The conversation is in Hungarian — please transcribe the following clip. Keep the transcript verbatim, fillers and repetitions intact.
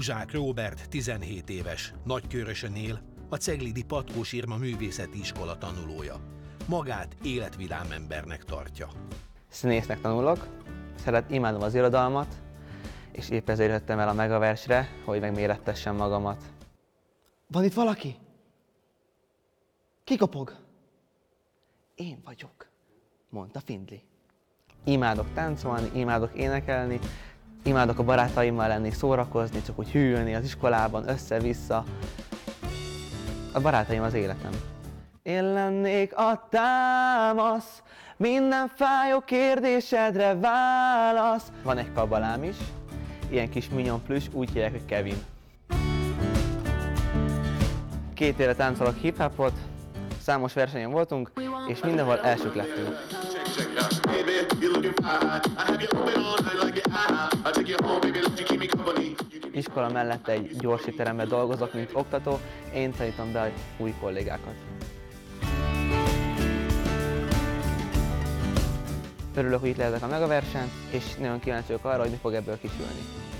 Buzsák Róbert tizenhét éves, Nagykőrösön él, a ceglidi Patkós Irma művészeti iskola tanulója. Magát életvidám embernek tartja. Színésznek tanulok, szeret, imádom az irodalmat, és épp ezért jöttem el a Megaversre, hogy megmérettessem magamat. Van itt valaki? Ki kopog? Én vagyok, mondta Findlay. Imádok táncolni, imádok énekelni, imádok a barátaimmal lenni, szórakozni, csak úgy hűlni az iskolában, össze-vissza. A barátaim az életem. Én lennék a támasz, minden fájó kérdésedre válasz. Van egy kabalám is, ilyen kis mignon plüss, úgy hívják, hogy Kevin. Két éve táncolok hip-hopot, számos versenyen voltunk, és mindenhol elsők lettünk. Iskola mellett egy gyorsíteremben dolgozok, mint oktató, én tanítom be új kollégákat. Örülök, hogy itt lehetek a Megaversen, és nagyon kíváncsi vagyok arra, hogy mi fog ebből kisülni.